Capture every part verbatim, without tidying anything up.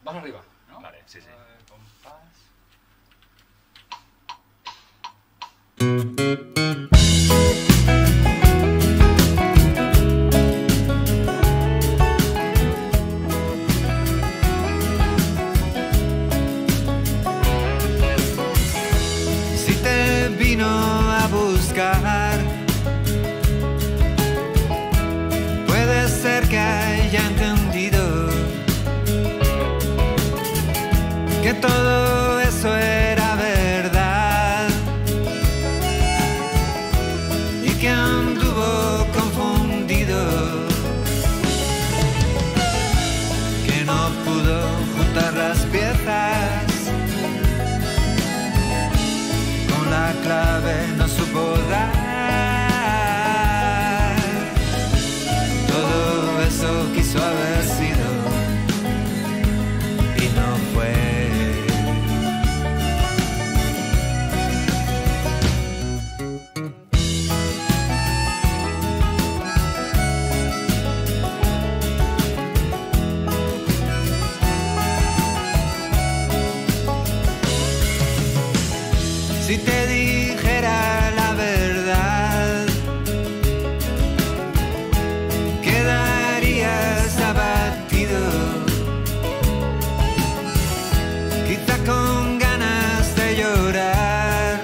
Vamos arriba, ¿no? Vale, sí, sí. Eh, compás. Si te vino a buscar, puede ser que haya entendido que todo eso era verdad y que anduvo confundido, que no pudo juntar las piezas, con la clave no supo dar. Todo eso quiso haber sido y no fue. Si te dijera la verdad, quedarías abatido, quizá con ganas de llorar,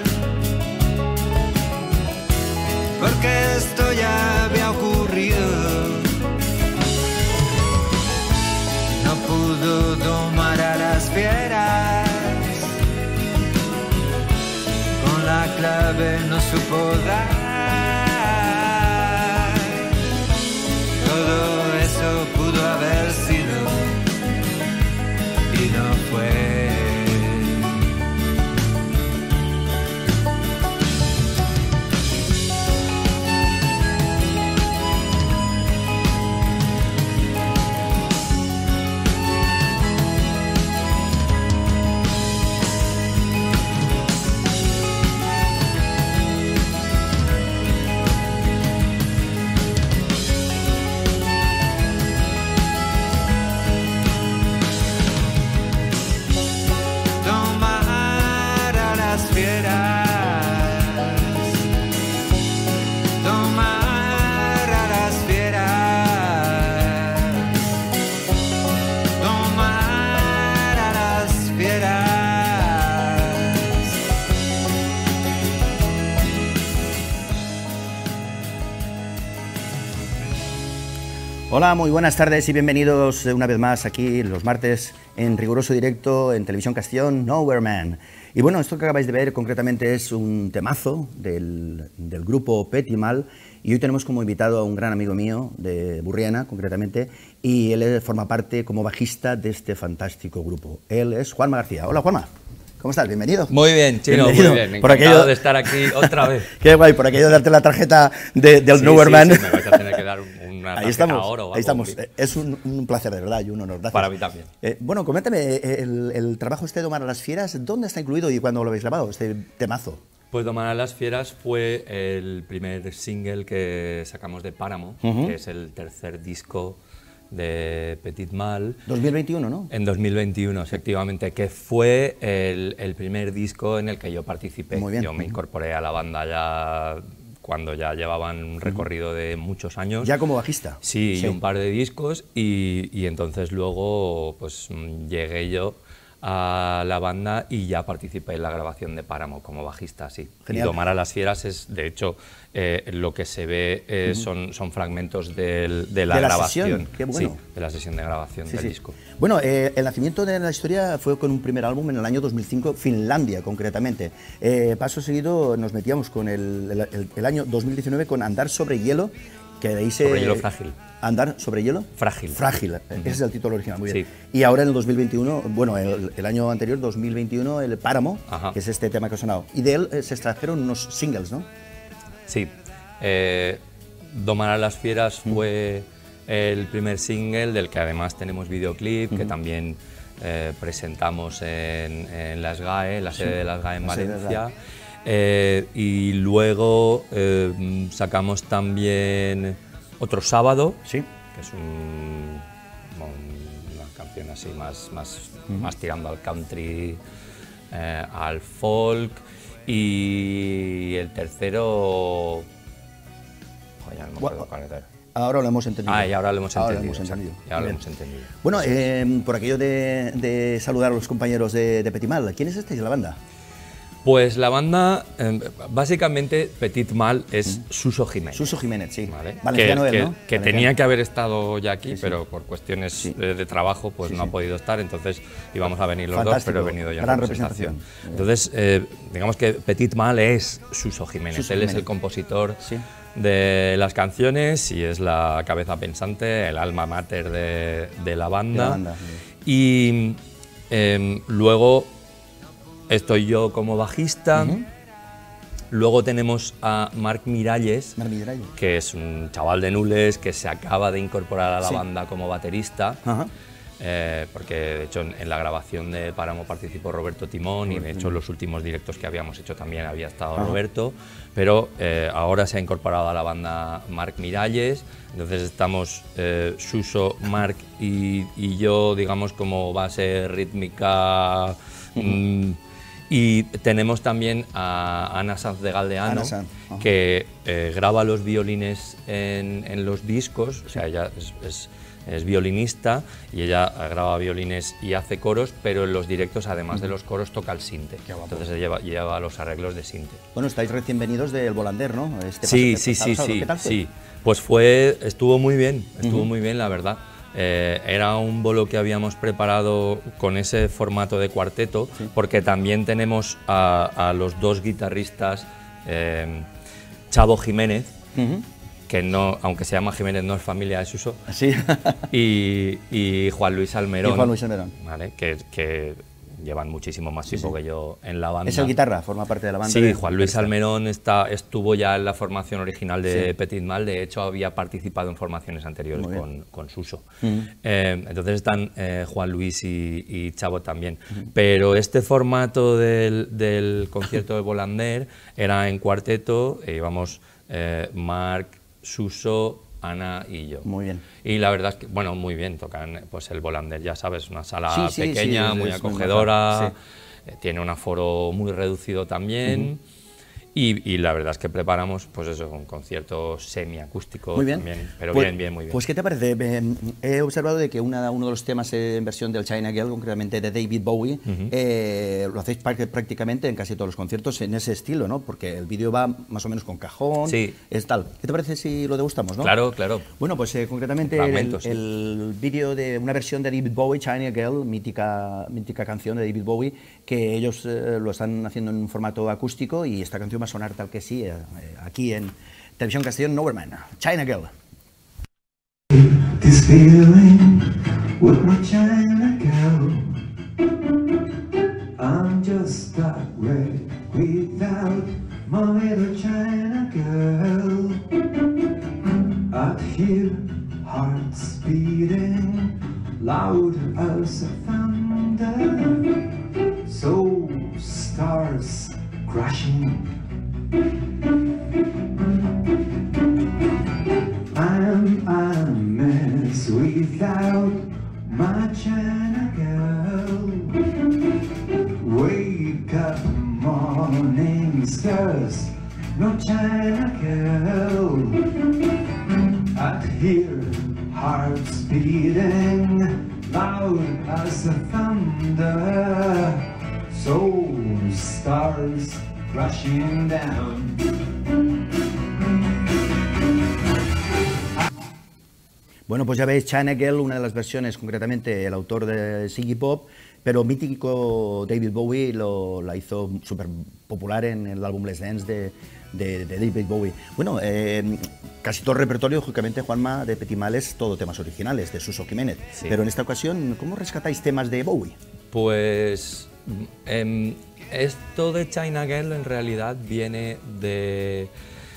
porque esto ya había ocurrido. No pudo domar a las fieras, la clave no supo dar. Todo eso pudo haber sido y no fue. Hola, muy buenas tardes y bienvenidos una vez más aquí los martes en riguroso directo en Televisión Castellón, Nowhere Man. Y bueno, esto que acabáis de ver concretamente es un temazo del, del grupo Petimal y hoy tenemos como invitado a un gran amigo mío de Burriana concretamente y él forma parte como bajista de este fantástico grupo. Él es Juanma García. Hola Juanma. ¿Cómo estás? Bienvenido. Muy bien, Chino, Bienvenido. muy bien. Encantado por aquello de estar aquí otra vez. Qué guay, por aquello de darte la tarjeta de, del sí, Nowhere sí, Man. Sí, me vais a tener que dar un, una Ahí tarjeta estamos, oro. ahí estamos. Es un, un placer, de verdad, y un honor. Gracias. Para mí también. Eh, bueno, coméntame, el, el trabajo este de Domar a las Fieras, ¿dónde está incluido y cuándo lo habéis grabado, este temazo? Pues Domar a las Fieras fue el primer single que sacamos de Páramo, Uh-huh. que es el tercer disco de Petit Mal. dos mil veintiuno, ¿no? En dos mil veintiuno, efectivamente, que fue el, el primer disco en el que yo participé. Muy bien. Yo me incorporé a la banda ya cuando ya llevaban un recorrido de muchos años. Ya como bajista. Sí, Sí. y un par de discos, y, y entonces luego pues llegué yo a la banda y ya participé en la grabación de Páramo como bajista, sí. Genial. Y Domar a las Fieras es, de hecho, eh, lo que se ve eh, uh-huh. son, son fragmentos del, de la de la grabación. Sesión. Qué bueno. Sí, de la sesión de grabación Sí, del sí. disco. Bueno, eh, el nacimiento de la historia fue con un primer álbum en el año dos mil cinco, Finlandia concretamente. Eh, paso seguido nos metíamos con el, el, el, el año dos mil diecinueve con Andar sobre hielo, que de ahí se... Sobre hielo frágil. ¿Andar sobre hielo? Frágil. Frágil, uh-huh. Ese es el título original, muy bien. Sí. Y ahora en el dos mil veintiuno, bueno, el, el año anterior, dos mil veintiuno, el Páramo, Ajá. que es este tema que ha sonado. Y de él eh, se extrajeron unos singles, ¿no? Sí. Eh, Domar a las Fieras uh-huh. fue el primer single del que además tenemos videoclip, uh-huh. que también eh, presentamos en, en la S G A E, la sede sí. de la S G A E en Valencia. Eh, y luego eh, sacamos también Otro Sábado, sí. que es un, una canción así más, más, uh-huh. más tirando al country, eh, al folk. Y el tercero... Joder, ya no me acuerdo cuál era. Ahora lo hemos entendido. Ah, y ahora lo hemos ahora entendido. Lo hemos entendido. Y ahora lo hemos entendido. Bueno, eh, por aquello de, de saludar a los compañeros de, de Petit Mal, ¿quiénes estáis de la banda? Pues la banda, eh, básicamente, Petit Mal es mm. Suso Jiménez. Suso Jiménez, sí. ¿Vale? Valenciano que, él, que, ¿no? que tenía que haber estado ya aquí, sí, sí. pero por cuestiones sí. de, de trabajo pues sí, no sí. ha podido estar, entonces íbamos a venir los Fantástico. dos, pero he venido ya Gran en representación. representación. Entonces, eh, digamos que Petit Mal es Suso Jiménez, Suso él Jiménez. es el compositor sí. de las canciones y es la cabeza pensante, el alma mater de, de la banda. De la banda sí. Y eh, luego estoy yo como bajista. Uh-huh. Luego tenemos a Marc Miralles, Marc Miralles, que es un chaval de Nules que se acaba de incorporar a la sí. banda como baterista, uh-huh. eh, porque de hecho en, en la grabación de Páramo participó Roberto Timón y de hecho en los últimos directos que habíamos hecho también había estado uh-huh. Roberto, pero eh, ahora se ha incorporado a la banda Marc Miralles, entonces estamos eh, Suso, Marc y, y yo, digamos, como base rítmica. Uh-huh. mmm, Y tenemos también a Ana Sanz de Galdeano, Sanz, uh-huh. que eh, graba los violines en, en los discos, o sea, ella es, es, es violinista y ella graba violines y hace coros, pero en los directos, además uh-huh. de los coros, toca el sinte. Entonces lleva, lleva los arreglos de sinte. Bueno, estáis recién venidos del Volander, ¿no? Este sí, paso, sí, sí, sí, ¿Qué tal fue? sí. Pues fue, estuvo muy bien, estuvo uh-huh. muy bien, la verdad. Eh, era un bolo que habíamos preparado con ese formato de cuarteto, sí. porque también tenemos a, a los dos guitarristas, eh, Chavo Jiménez, uh-huh. que no, aunque se llama Jiménez, no es familia de Suso, sí. y, y Juan Luis Almerón, y Juan Luis Almerón. ¿vale? que, que llevan muchísimo más tiempo sí, sí. que yo en la banda. ¿Es el guitarra? ¿Forma parte de la banda? Sí, de... Juan Luis Almerón está, estuvo ya en la formación original de sí. Petit Mal, de hecho había participado en formaciones anteriores con, con Suso. Uh-huh. eh, entonces están eh, Juan Luis y, y Chavo también. Uh-huh. Pero este formato del, del concierto de Volander era en cuarteto, e íbamos eh, Marc, Suso, Ana y yo. Muy bien. Y la verdad es que, bueno, muy bien, tocan pues el Volander, ya sabes, una sala sí, sí, pequeña, sí, muy es acogedora, muy sí. tiene un aforo muy reducido también. Uh-huh. Y, y la verdad es que preparamos, pues eso, un concierto semiacústico muy bien. también, pero pues, bien, bien, muy bien. Pues, ¿qué te parece? He observado de que una, uno de los temas en versión del China Girl, concretamente de David Bowie, uh-huh. eh, lo hacéis prácticamente en casi todos los conciertos en ese estilo, ¿no? Porque el vídeo va más o menos con cajón, sí. es tal. ¿Qué te parece si lo degustamos, no? Claro, claro. Bueno, pues eh, concretamente el, sí. el vídeo de una versión de David Bowie, China Girl, mítica, mítica canción de David Bowie, que ellos eh, lo están haciendo en un formato acústico y esta canción va a sonar tal que sí, eh, aquí en Televisión Castellón, Nowhere Man, China Girl. This feeling with my China girl, I'm just stuck right without my little China girl. I'd hear hearts beating loud as a thunder, so stars crashing. I'm a mess without my China girl. Wake up morning stars, no China girl. I'd hear hearts beating loud as a thunder, so stars crashing down. Bueno, pues ya veis, China Girl, una de las versiones, concretamente el autor de Ziggy Pop, pero mítico David Bowie lo, la hizo súper popular en el álbum Les Dance de, de, de David Bowie. Bueno, eh, casi todo el repertorio, lógicamente, Juanma, de Petit Mal es todo temas originales, de Suso Jiménez. Sí. Pero en esta ocasión, ¿cómo rescatáis temas de Bowie? Pues eh, esto de China Girl en realidad viene de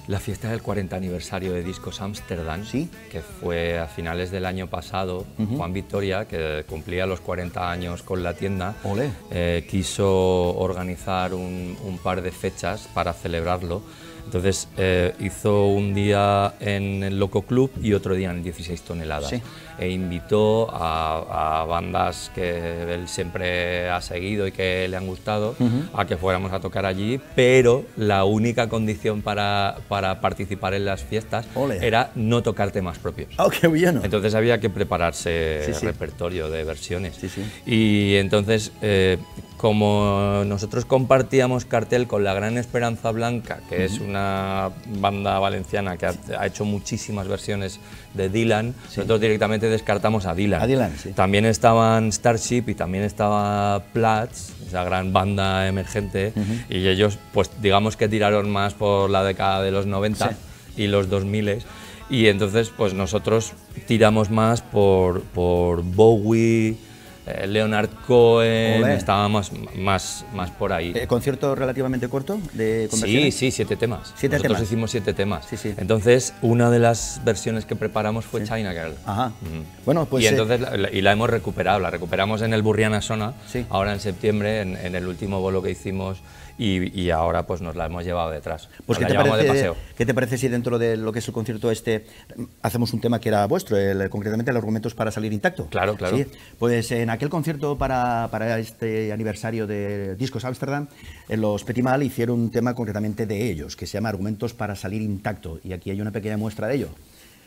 La fiesta del cuarenta aniversario de Discos Amsterdam, ¿Sí? que fue a finales del año pasado. uh-huh. Juan Victoria, que cumplía los cuarenta años con la tienda, eh, quiso organizar un, un par de fechas para celebrarlo. Entonces eh, hizo un día en el Loco Club y otro día en el dieciséis toneladas. Sí. E invitó a, a bandas que él siempre ha seguido y que le han gustado, uh-huh. a que fuéramos a tocar allí, pero la única condición para, para participar en las fiestas Ole. era no tocar temas propios. Oh, qué bueno. Entonces había que prepararse sí, sí. repertorio de versiones. Sí, sí. Y entonces, eh, como nosotros compartíamos cartel con La Gran Esperanza Blanca, que uh-huh. es una banda valenciana que ha, ha hecho muchísimas versiones de Dylan, sí. nosotros directamente descartamos a Dylan. A Dylan sí. También estaban Starship y también estaba Platz, esa gran banda emergente, uh-huh. y ellos, pues digamos que tiraron más por la década de los noventa sí. y los dos mil, y entonces pues nosotros tiramos más por, por Bowie, eh, Leonard Cohen, Olé. estaba más, más, más por ahí. ¿Eh, ¿Concierto relativamente corto de Sí, sí, siete temas. ¿Siete Nosotros temas? hicimos siete temas. Sí, sí. Entonces, una de las versiones que preparamos fue sí. China Girl. Ajá. Mm. Bueno, pues, y entonces eh... la, y la hemos recuperado, la recuperamos en el Burriana Sona, sí. ahora en septiembre, en, en el último bolo que hicimos, y, y ahora pues nos la hemos llevado detrás. Pues ¿qué te, parece, ¿qué te parece si dentro de lo que es el concierto este hacemos un tema que era vuestro, el, concretamente los argumentos para salir intacto? Claro, claro. ¿Sí? Pues en aquel concierto para, para este aniversario de Discos Amsterdam, en los Petit Mal hicieron un tema concretamente de ellos, que se llama Argumentos para salir intacto, y aquí hay una pequeña muestra de ello.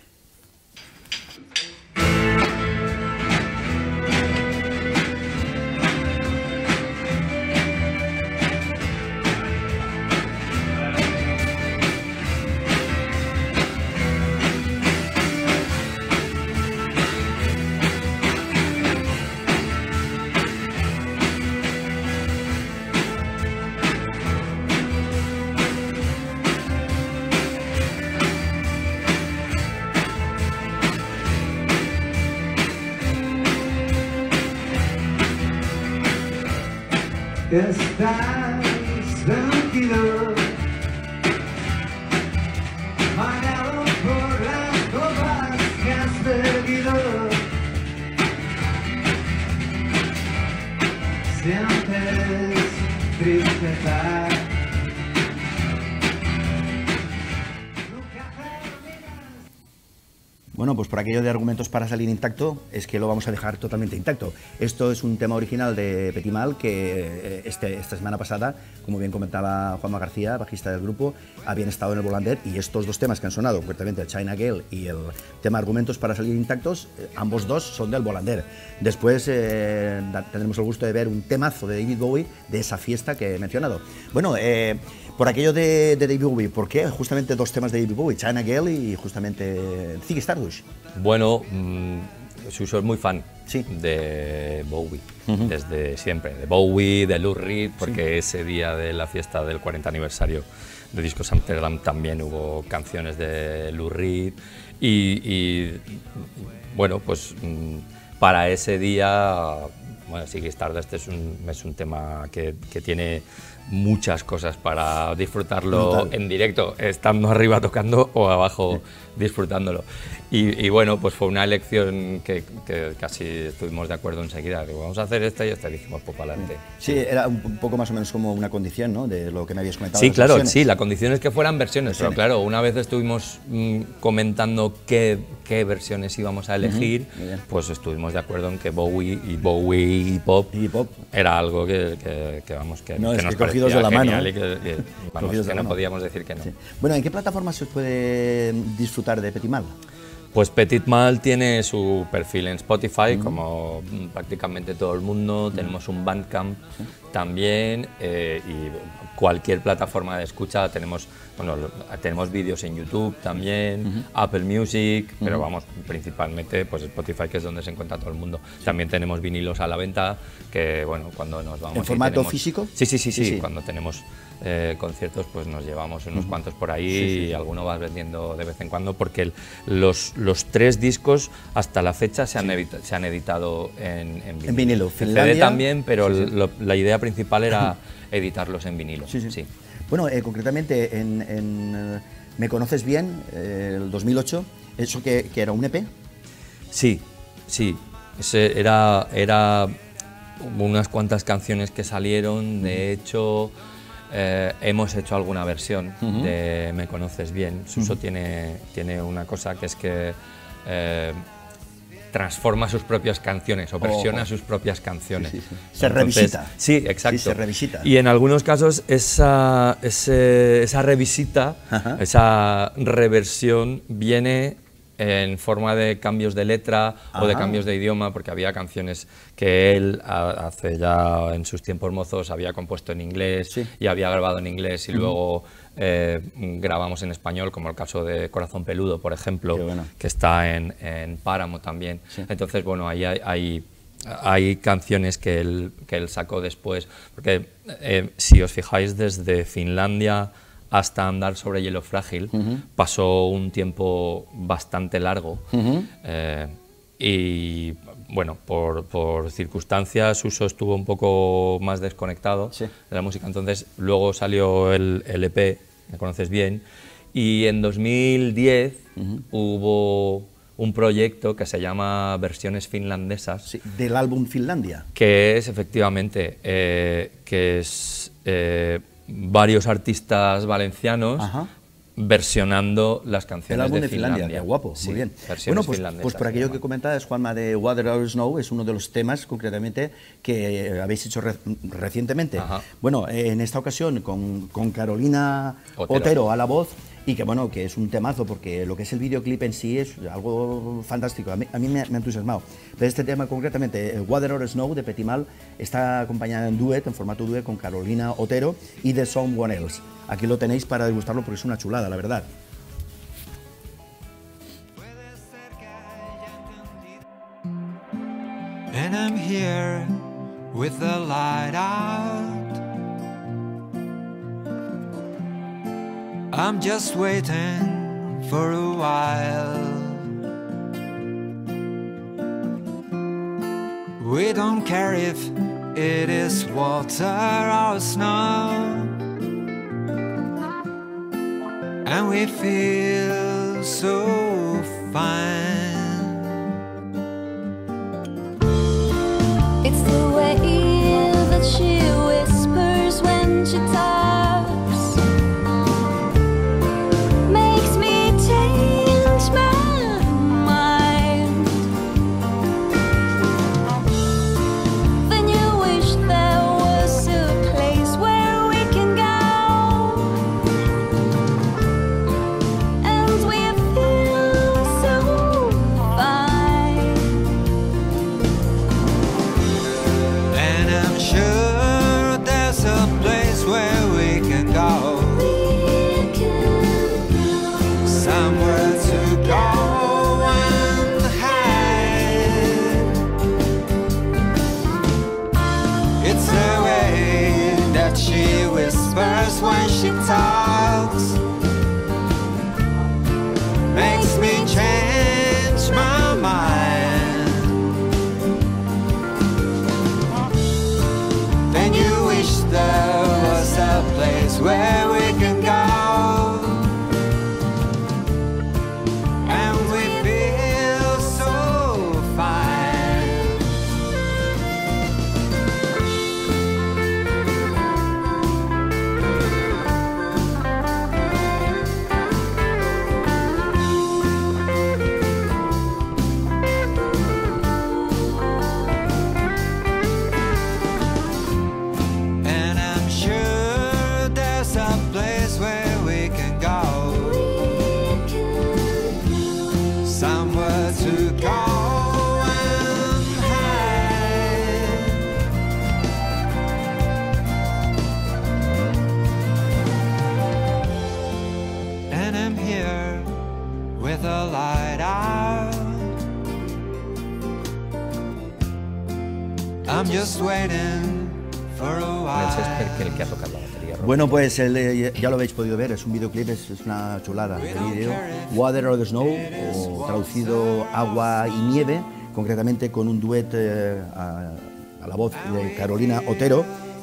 Estás tranquilo, mareado por las copas que has bebido. Sientes tristeza. Bueno, pues por aquello de argumentos para salir intacto, es que lo vamos a dejar totalmente intacto. Esto es un tema original de Petit Mal que este, esta semana pasada, como bien comentaba Juanma García, bajista del grupo, habían estado en el Volander, y estos dos temas que han sonado, concretamente el China Girl y el tema argumentos para salir intactos, eh, ambos dos son del Volander. Después eh, tendremos el gusto de ver un temazo de David Bowie de esa fiesta que he mencionado. Bueno, eh, por aquello de, de David Bowie, ¿por qué justamente dos temas de David Bowie, China Girl y justamente Ziggy Stardust? Bueno, mmm, Suso es muy fan sí. de Bowie, uh-huh. desde siempre, de Bowie, de Lou Reed, porque sí. ese día de la fiesta del cuarenta aniversario de Discos Amsterdam también hubo canciones de Lou Reed, y, y bueno, pues mmm, para ese día, bueno, Ziggy Stardust es un, es un tema que, que tiene muchas cosas para disfrutarlo Brutal. en directo, estando arriba tocando o abajo disfrutándolo. Y, y bueno, pues fue una elección que, que casi estuvimos de acuerdo enseguida. Digo, vamos a hacer esta y esta, y dijimos, pues para adelante. Sí, era un poco más o menos como una condición, ¿no?, de lo que me habías comentado. Sí, claro, versiones. sí, la condición es que fueran versiones, versiones, pero claro, una vez estuvimos mmm, comentando qué, qué versiones íbamos a elegir, uh-huh. pues estuvimos de acuerdo en que Bowie y Bowie y Pop, y pop. era algo que, que, que vamos, que, no, que es nos que cogidos de la mano, y que, que, vamos, que no podíamos decir que no. Sí. Bueno, ¿en qué plataformas se puede disfrutar de Petit Mal? Pues Petit Mal tiene su perfil en Spotify, uh-huh. como prácticamente todo el mundo. Uh-huh. Tenemos un Bandcamp uh-huh. también, eh, y cualquier plataforma de escucha. Tenemos, bueno, tenemos vídeos en YouTube también, uh-huh. Apple Music, uh-huh. pero vamos, principalmente pues Spotify, que es donde se encuentra todo el mundo. Sí. También tenemos vinilos a la venta, que bueno, cuando nos vamos... ¿En formato tenemos, físico? Sí, sí, sí, sí, sí, sí. Cuando tenemos eh, conciertos, pues nos llevamos unos uh-huh. cuantos por ahí, sí, sí, sí. y alguno vas vendiendo de vez en cuando, porque el, los, los tres discos hasta la fecha se han, sí. edita, se han editado en, en vinilo. En vinilo. En C D también, pero sí, sí. Lo, la idea principal era editarlos en vinilo. Sí, sí. sí. Bueno, eh, concretamente en, en eh, Me Conoces Bien, eh, el dos mil ocho, ¿eso que, que era un E P? Sí, sí, ese era, era unas cuantas canciones que salieron, de hecho eh, hemos hecho alguna versión uh-huh. de Me Conoces Bien. Suso uh-huh. tiene, tiene una cosa que es que eh, transforma sus propias canciones o versiona oh, oh. sus propias canciones. Sí, sí, sí. Se Entonces, revisita. Sí, exacto. Sí, se revisita. Y en algunos casos esa, ese, esa revisita, uh-huh. esa reversión viene en forma de cambios de letra Ajá. o de cambios de idioma, porque había canciones que él hace ya en sus tiempos mozos había compuesto en inglés sí. y había grabado en inglés y uh-huh. luego eh, grabamos en español, como el caso de Corazón Peludo, por ejemplo, bueno. que está en, en Páramo también. Sí. Entonces, bueno, ahí hay, hay, hay canciones que él, que él sacó después, porque eh, si os fijáis, desde Finlandia hasta Andar sobre hielo frágil, uh-huh. pasó un tiempo bastante largo uh-huh. eh, y bueno, por, por circunstancias Suso estuvo un poco más desconectado sí. de la música, entonces luego salió el, el E P, Me Conoces Bien, y en dos mil diez uh-huh. hubo un proyecto que se llama Versiones Finlandesas. Sí, del álbum Finlandia. Que es efectivamente, eh, que es... Eh, varios artistas valencianos Ajá. versionando las canciones el álbum de, de Finlandia. Finlandia. Qué guapo, sí, muy bien. Versiones bueno, pues, pues por aquello que comentabas, Juanma, de Water or Snow, es uno de los temas concretamente que habéis hecho re recientemente. Ajá. Bueno, eh, en esta ocasión con, con Carolina Otero. Otero a la voz, y que bueno, que es un temazo porque lo que es el videoclip en sí es algo fantástico, a mí, a mí me, me ha entusiasmado. Pero este tema concretamente, Water or Snow de Petimal, está acompañada en duet, en formato duet con Carolina Otero y de Someone Else. Aquí lo tenéis para degustarlo porque es una chulada, la verdad. And I'm here with the light out. I'm just waiting for a while. We don't care if it is water or snow, and we feel so fine. It's the way that she whispers when she talks. When she talks, makes me change my mind. Then you wish there was a place where we can go, and we feel so fine. I'm just waiting for a while. Que el que ha tocado la batería. Bueno, pues el, eh, ya lo habéis podido ver, es un videoclip, es, es una chulada de vídeo. Water or the Snow, o traducido Agua y Nieve, concretamente con un duet eh, a, a la voz de Carolina Otero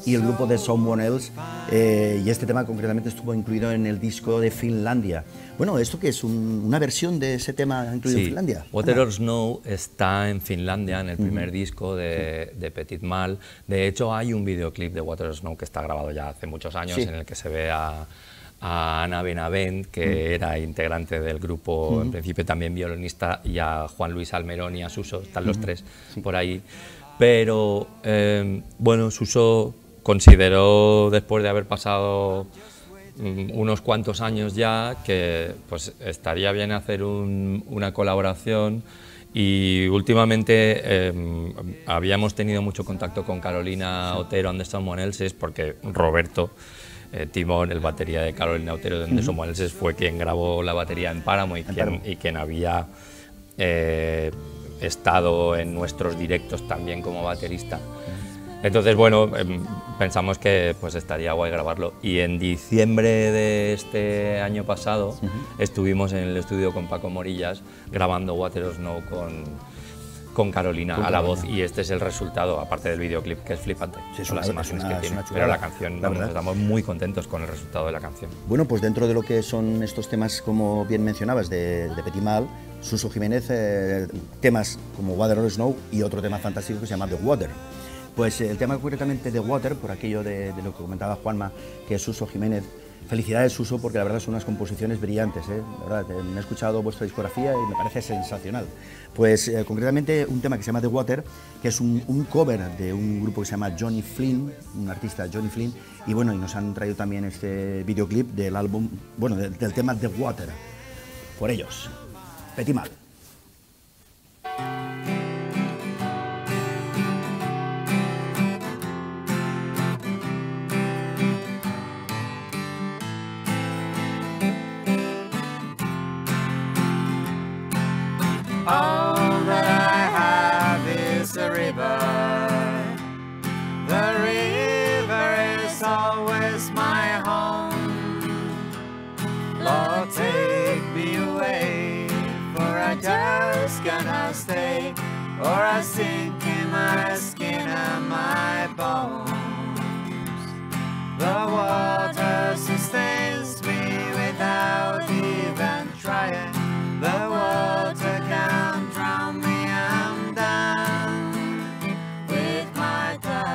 y el grupo de Someone Else, eh, y este tema concretamente estuvo incluido en el disco de Finlandia. Bueno, ¿esto qué es? Un, ¿Una versión de ese tema incluido sí, en Finlandia? Water or Snow está en Finlandia, en el primer uh-huh. disco de, de Petit Mal. De hecho, hay un videoclip de Water or Snow que está grabado ya hace muchos años, sí. en el que se ve a, a Ana Benavent, que uh-huh. era integrante del grupo, uh-huh. en principio también violinista, y a Juan Luis Almerón y a Suso, están los uh-huh. tres sí. por ahí. Pero, eh, bueno, Suso consideró, después de haber pasado unos cuantos años ya, que pues estaría bien hacer un, una colaboración, y últimamente eh, habíamos tenido mucho contacto con Carolina Otero and the Someone Elses, porque Roberto eh, Timón, el batería de Carolina Otero and the Someone Elses, fue quien grabó la batería en Páramo y, quien, y quien había eh, estado en nuestros directos también como baterista. Entonces, bueno, eh, pensamos que pues estaría guay grabarlo, y en diciembre de este año pasado uh-huh. estuvimos en el estudio con Paco Morillas grabando Water or Snow con, con Carolina con a la Carolina. voz, y este es el resultado, aparte del videoclip, que es flipante, sí, son las imágenes que tiene, pero la canción, la vamos, estamos muy contentos con el resultado de la canción. Bueno, pues dentro de lo que son estos temas, como bien mencionabas, de, de Petit Mal, Suso Jiménez, eh, temas como Water or Snow y otro tema fantástico que se llama The Water. Pues el tema concretamente de Water, por aquello de, de lo que comentaba Juanma, que es Suso Jiménez. Felicidades, Suso, porque la verdad son unas composiciones brillantes, ¿eh? La verdad, me he escuchado vuestra discografía y me parece sensacional. Pues eh, concretamente un tema que se llama The Water, que es un, un cover de un grupo que se llama Johnny Flynn, un artista Johnny Flynn, y bueno, y nos han traído también este videoclip del álbum, bueno, de, del tema The Water. Por ellos, Petit Mal. All that I have is a river. The river is always my home. Lord, take me away, for I just cannot stay, or I sink in my skin and my bones. The water sustains me without even trying. The water can't drown me, I'm down with my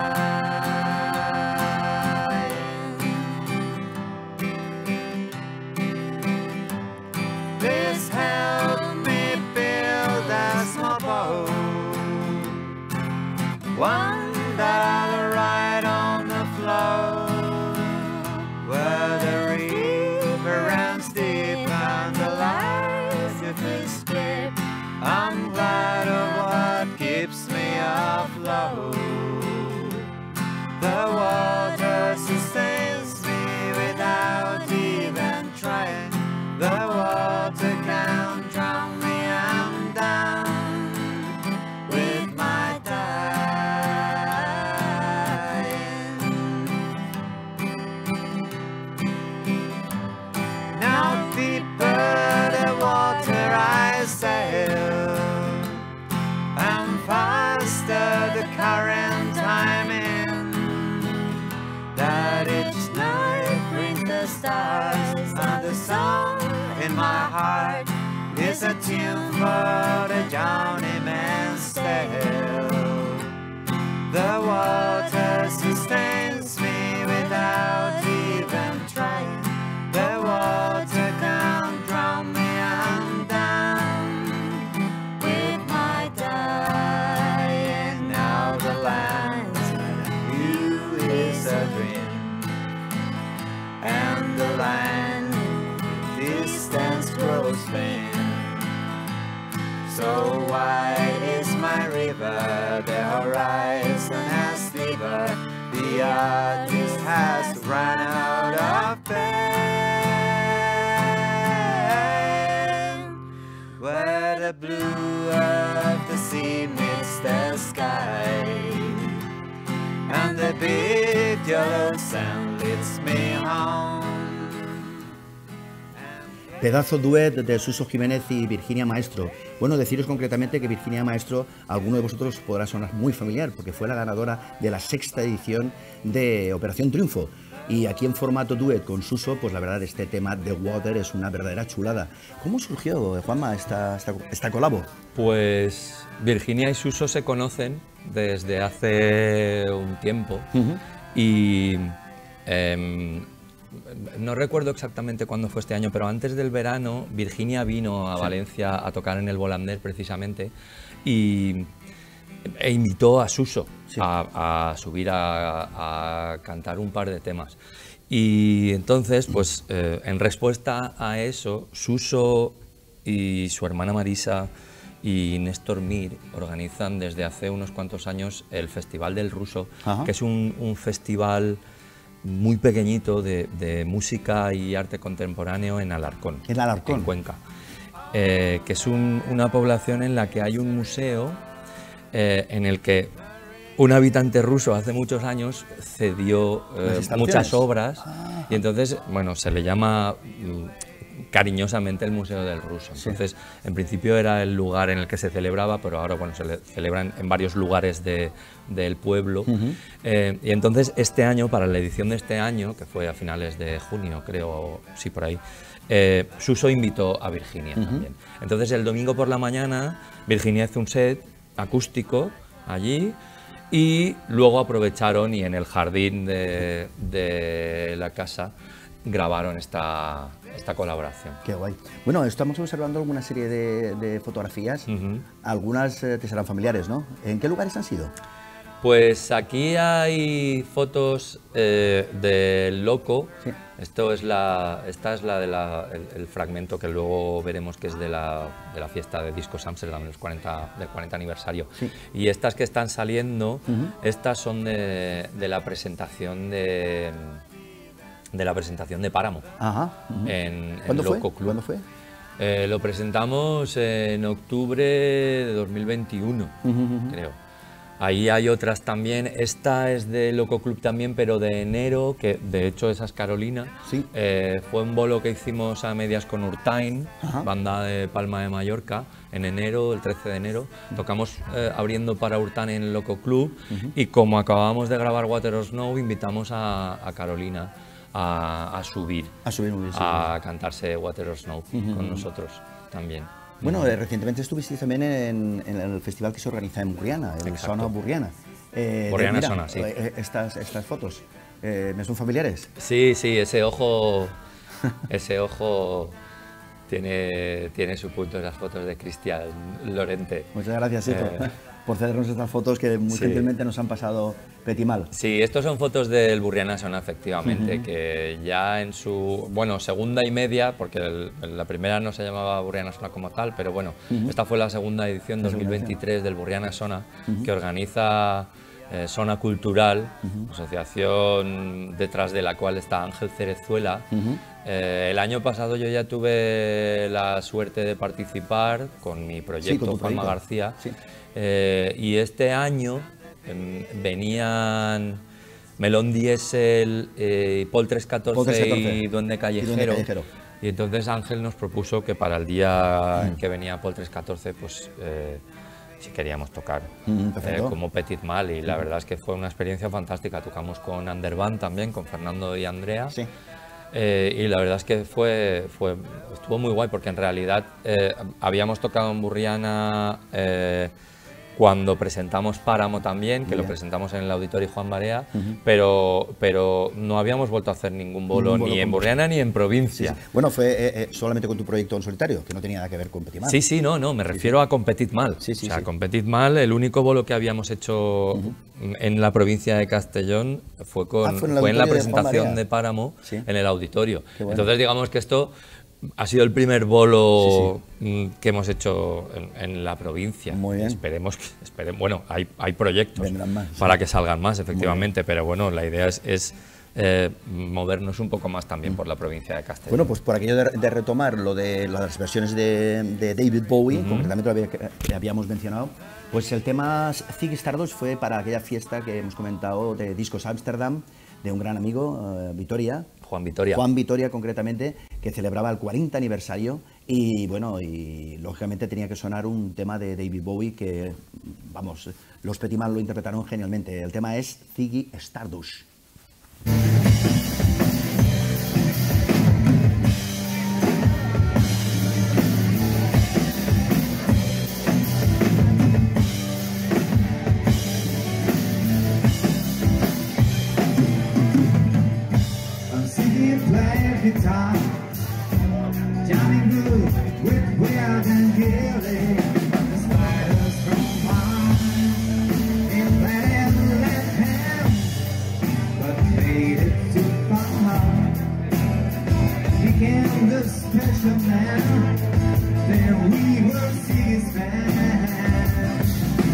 dying. Please help me build a small boat, one that I'll ride on the flow, where the river runs deep and the light escape. I'm glad of what keeps me afloat. The water sustains me without even trying. The water can't drown me, I'm down with my dying. Now deeper the water I sail, and faster the current I'm in, that each night brings the stars, and the song in my heart is a tune for the journeyman still. The water sustains me without even trying. The water can't drown me, I'm down with my dying. Now the land you is a dream, and the land distance grows thin. So wide is my river, the horizon has fever, the artist has run out of pen. Where the blue of the sea meets the sky, and the big yellow sand leads me home. Pedazo duet de Suso Jiménez y Virginia Maestro. Bueno, deciros concretamente que Virginia Maestro, a alguno de vosotros podrá sonar muy familiar, porque fue la ganadora de la sexta edición de Operación Triunfo. Y aquí en formato duet con Suso, pues la verdad este tema de Water es una verdadera chulada. ¿Cómo surgió, Juanma, esta, esta, esta colabo? Pues Virginia y Suso se conocen desde hace un tiempo. Uh-huh. Y eh, no recuerdo exactamente cuándo fue este año, pero antes del verano Virginia vino a sí. Valencia a tocar en el Volander precisamente y e invitó a Suso sí. a, a subir a, a cantar un par de temas. Y entonces, pues eh, en respuesta a eso, Suso y su hermana Marisa y Néstor Mir organizan desde hace unos cuantos años el Festival del Ruso, Ajá. que es un, un festival muy pequeñito de, de música y arte contemporáneo en Alarcón, en, Alarcón. en Cuenca, eh, que es un, una población en la que hay un museo eh, en el que un habitante ruso hace muchos años cedió eh, muchas obras ah. y entonces, bueno, se le llama cariñosamente el Museo del Ruso. Entonces, sí. en principio era el lugar en el que se celebraba, pero ahora, bueno, se le celebran en varios lugares de, del pueblo. Uh-huh. eh, y entonces, este año, para la edición de este año, que fue a finales de junio, creo, sí, por ahí, eh, Suso invitó a Virginia uh-huh. también. Entonces, el domingo por la mañana, Virginia hizo un set acústico allí, y luego aprovecharon y en el jardín de, de la casa grabaron esta, esta colaboración. Qué guay. Bueno, estamos observando alguna serie de, de fotografías, uh-huh. algunas eh, te serán familiares, ¿no? ¿En qué lugares han sido? Pues aquí hay fotos eh, del Loco. Sí. Esto es la, esta es la del de el fragmento que luego veremos que es de la, de la fiesta de Discos Amsterdam, los cuarenta, del cuarenta aniversario. Sí. Y estas que están saliendo, uh-huh. estas son de, de la presentación de... de la presentación de Páramo. Ajá, uh-huh. en, ¿Cuándo en Loco fue? Club. ¿Cuándo fue? Eh, lo presentamos en octubre de dos mil veintiuno, uh-huh, uh-huh. creo. Ahí hay otras también. Esta es de Loco Club también, pero de enero, que de hecho esa es Carolina. Sí. Eh, fue un bolo que hicimos a medias con Urtain, Ajá. banda de Palma de Mallorca, en enero, el trece de enero. Tocamos eh, abriendo para Urtain en Loco Club uh-huh. y como acabamos de grabar Water or Snow, invitamos a, a Carolina A, a subir, a, subir muy bien, a sí. cantarse Water or Snow uh-huh. con nosotros también. Bueno, eh, recientemente estuvisteis también en, en el festival que se organiza en Burriana, el Sona Burriana. Eh, Burriana de, mira, Sona, sí. Eh, estas, estas fotos, eh, ¿me son familiares? Sí, sí, ese ojo, ese ojo tiene, tiene su punto en las fotos de Cristian Lorente. Muchas gracias, Sito, eh, por cedernos estas fotos que muy sí. gentilmente nos han pasado petimal. Sí, estos son fotos del Burriana Sona, efectivamente, uh-huh. que ya en su, bueno, segunda y media, porque el, la primera no se llamaba Burriana Sona como tal, pero bueno, uh-huh. esta fue la segunda edición, la dos mil veintitrés, segunda. Del Burriana Sona, uh-huh. que organiza eh, Sona Cultural, uh-huh. asociación detrás de la cual está Ángel Cerezuela. Uh-huh. Eh, el año pasado yo ya tuve la suerte de participar con mi proyecto, sí, Juanma García, sí. eh, y este año eh, venían Melón Diesel, eh, Paul trescientos catorce y Duende Callejero, y Duende Callejero. Y entonces Ángel nos propuso que para el día mm. en que venía Paul trescientos catorce, pues eh, si queríamos tocar mm, eh, como Petit Mal, y la mm. verdad es que fue una experiencia fantástica. Tocamos con Underband también, con Fernando y Andrea. Sí. Eh, y la verdad es que fue, fue, estuvo muy guay, porque en realidad eh, habíamos tocado en Burriana eh, cuando presentamos Páramo también, que Bien. Lo presentamos en el Auditorio Juan Barea, uh-huh. pero, pero no habíamos vuelto a hacer ningún bolo, ningún bolo ni en Burriana ni en provincia. Sí, sí. Bueno, fue eh, eh, solamente con tu proyecto en solitario, que no tenía nada que ver con Petit Mal. Sí, sí, no, no, me refiero sí, sí. a Competit Mal. Sí, sí, o sea, sí. Competit Mal, el único bolo que habíamos hecho uh-huh. en la provincia de Castellón fue, con, ah, fue, en, fue en la presentación de, de Páramo, ¿sí? en el auditorio. Bueno. Entonces digamos que esto ha sido el primer bolo sí, sí. que hemos hecho en, en la provincia. Muy bien. Esperemos que, esperemos, bueno, hay, hay proyectos más, para sí. que salgan más, efectivamente, pero bueno, la idea es, es eh, movernos un poco más también mm. por la provincia de Castellón. Bueno, pues por aquello de, de retomar lo de las versiones de, de David Bowie, uh-huh. concretamente lo había, que habíamos mencionado, pues el tema Ziggy Stardust fue para aquella fiesta que hemos comentado de Discos Amsterdam, de un gran amigo, uh, Vitoria. Juan Vitoria. Juan Vitoria, concretamente, que celebraba el cuarenta aniversario y bueno, y lógicamente tenía que sonar un tema de David Bowie que, vamos, los Petit Mal lo interpretaron genialmente. El tema es Ziggy Stardust. Guitar, jamming good with weird and gilly. The spiders from Mars in their left hand, but made it too far. Became the special man, then we were Ziggy's band.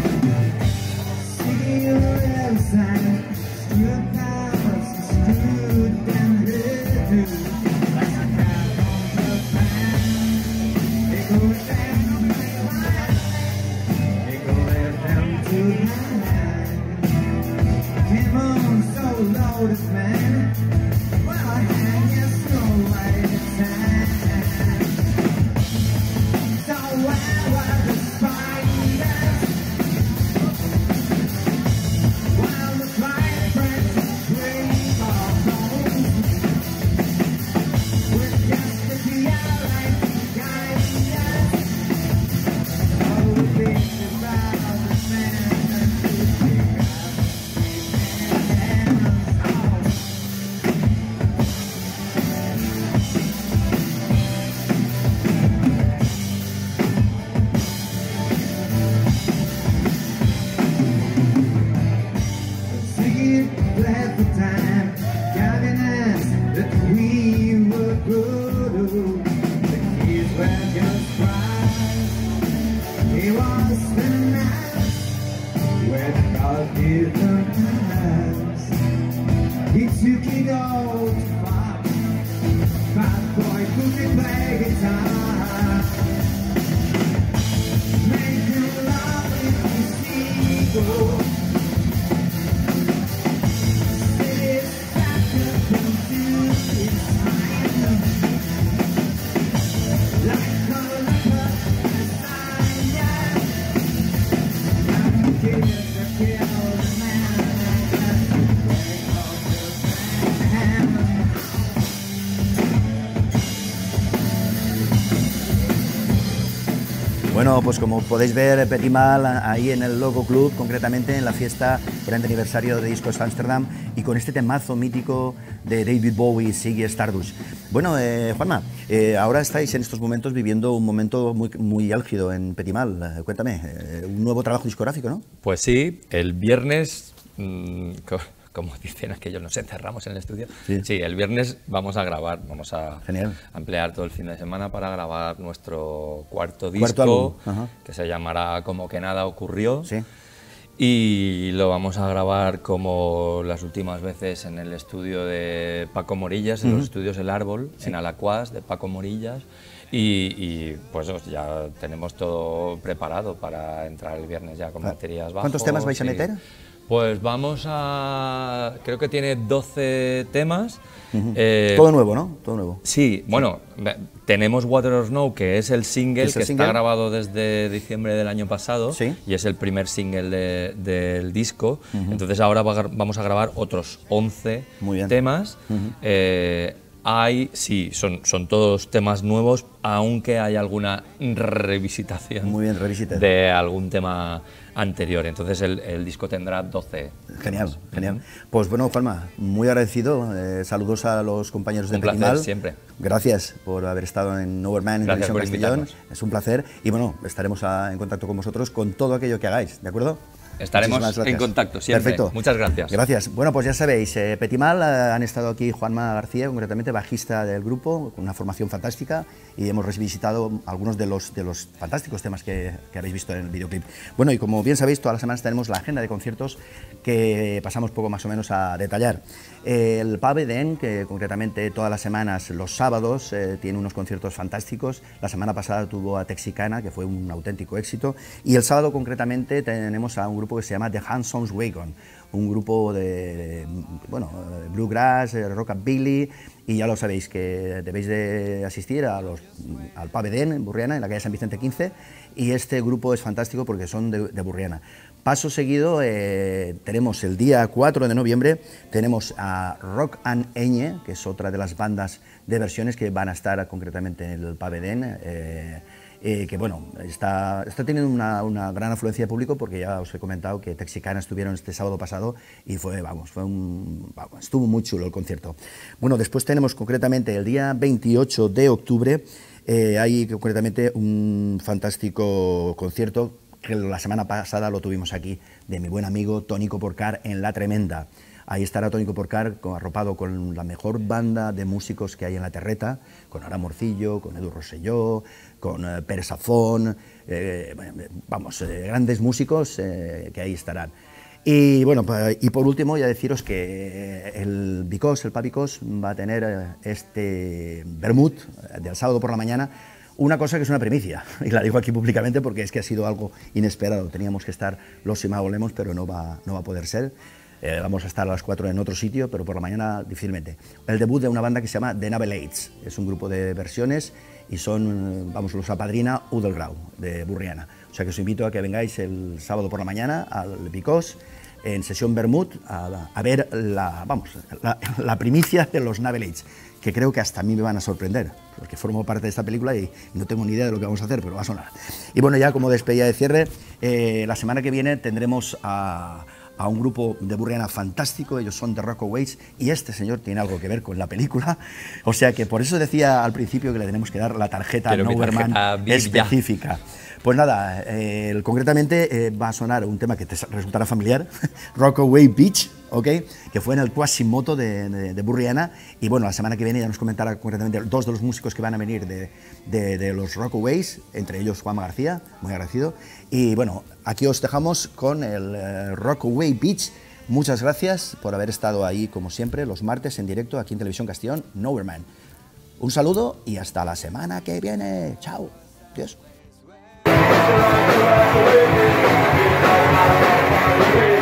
Ziggy left side, stood powers, stood and ready. Man, well, I hang your snow white sand. So where were the spiders? While the flying friends dream of home, with just a dialect guiding us. Oh, the things about the man that you pick up. He took it all to far. Bad boy couldn't play guitar. Make him love with his ego. Said it's back to come to his mind. Like a leper, Messiah. I'm killing the kill the man. Bueno, pues como podéis ver, Petit Mal ahí en el Logo Club, concretamente en la fiesta cuarenta aniversario de Discos Amsterdam y con este temazo mítico de David Bowie, Ziggy Stardust. Bueno, eh, Juanma, eh, ahora estáis en estos momentos viviendo un momento muy, muy álgido en Petit Mal. Eh, cuéntame, eh, un nuevo trabajo discográfico, ¿no? Pues sí, el viernes... Mmm, como dicen aquellos, nos encerramos en el estudio. Sí. sí, el viernes vamos a grabar, vamos a Genial. emplear todo el fin de semana para grabar nuestro cuarto disco, cuarto que se llamará Como que nada ocurrió. Sí. Y lo vamos a grabar como las últimas veces en el estudio de Paco Morillas, en uh-huh. los estudios El Árbol, sí. en Alacuás, de Paco Morillas. Y, y pues ya tenemos todo preparado para entrar el viernes ya con baterías bajas. ¿Cuántos temas vais a meter? Pues vamos a... creo que tiene doce temas. Uh-huh. eh, Todo nuevo, ¿no? Todo nuevo. Sí, bueno, sí. tenemos Water or Snow, que es el single ¿Es el que single? está grabado desde diciembre del año pasado, ¿Sí? y es el primer single de, del disco. Uh-huh. Entonces ahora va, vamos a grabar otros once temas. Uh-huh. eh, Hay, sí, son, son todos temas nuevos, aunque hay alguna revisitación Muy bien, revisita. de algún tema anterior. Entonces el, el disco tendrá doce. Genial, genial. Pues bueno, Juanma, muy agradecido. Eh, saludos a los compañeros de Un placer, Petit Mal. siempre. Gracias por haber estado en Nowhere Man en Gracias Televisión por Castellón. invitarnos. Es un placer. Y bueno, estaremos a, en contacto con vosotros con todo aquello que hagáis, ¿de acuerdo? Estaremos en contacto siempre. Perfecto. Muchas gracias. Gracias. Bueno, pues ya sabéis, eh, Petit Mal, eh, han estado aquí Juanma García, concretamente bajista del grupo, con una formación fantástica, y hemos revisitado algunos de los, de los fantásticos temas que, que habéis visto en el videoclip. Bueno, y como bien sabéis, todas las semanas tenemos la agenda de conciertos que pasamos poco más o menos a detallar. Eh, el Pub Eden, que concretamente todas las semanas, los sábados, eh, tiene unos conciertos fantásticos. La semana pasada tuvo a Texicana, que fue un auténtico éxito, y el sábado concretamente tenemos a un grupo que se llama The Hanson's Wagon, un grupo de, bueno, bluegrass, rockabilly, y ya lo sabéis que debéis de asistir a los, al Pub Edén en Burriana, en la calle San Vicente quince, y este grupo es fantástico porque son de, de Burriana. Paso seguido, eh, tenemos el día cuatro de noviembre, tenemos a Rock and Eñe, que es otra de las bandas de versiones que van a estar concretamente en el Pub Edén, eh, eh, que bueno, está, está teniendo una, una gran afluencia de público porque ya os he comentado que Texicana estuvieron este sábado pasado y fue, vamos, fue un, vamos, estuvo muy chulo el concierto. Bueno, después tenemos concretamente el día veintiocho de octubre, eh, hay concretamente un fantástico concierto que la semana pasada lo tuvimos aquí, de mi buen amigo Tónico Porcar en La Tremenda. Ahí estará Tónico Porcar arropado con la mejor banda de músicos que hay en la terreta, con Ara Morcillo, con Edu Rosselló, con eh, Pere Safón, eh, vamos, eh, grandes músicos eh, que ahí estarán. Y bueno, y por último ya deciros que el Bicós, el Pub Bicós, va a tener este vermut del sábado por la mañana, una cosa que es una primicia, y la digo aquí públicamente porque es que ha sido algo inesperado. Teníamos que estar los Imago Lemos, pero no va, no va a poder ser. Eh, vamos a estar a las cuatro en otro sitio, pero por la mañana difícilmente. El debut de una banda que se llama The Navelates, es un grupo de versiones y son, vamos, los apadrina Udelgrau, de Burriana. O sea que os invito a que vengáis el sábado por la mañana al Bicós, en sesión Vermut, a, a ver la, vamos, la, la primicia de los Navelates, que creo que hasta a mí me van a sorprender, porque formo parte de esta película y no tengo ni idea de lo que vamos a hacer, pero va a sonar. Y bueno, ya como despedida de cierre, eh, la semana que viene tendremos a, a un grupo de Burriana fantástico, ellos son The Rockaways, y este señor tiene algo que ver con la película, o sea que por eso decía al principio que le tenemos que dar la tarjeta Nowhereman específica. Pues nada, eh, concretamente eh, va a sonar un tema que te resultará familiar, Rockaway Beach, ¿ok? Que fue en el Quasimoto de, de, de Burriana, y bueno, la semana que viene ya nos comentará concretamente dos de los músicos que van a venir de, de, de los Rockaways, entre ellos Juanma García, muy agradecido, y bueno, aquí os dejamos con el eh, Rockaway Beach. Muchas gracias por haber estado ahí, como siempre, los martes en directo aquí en Televisión Castellón, Nowhereman. Un saludo y hasta la semana que viene. Chao. Adiós.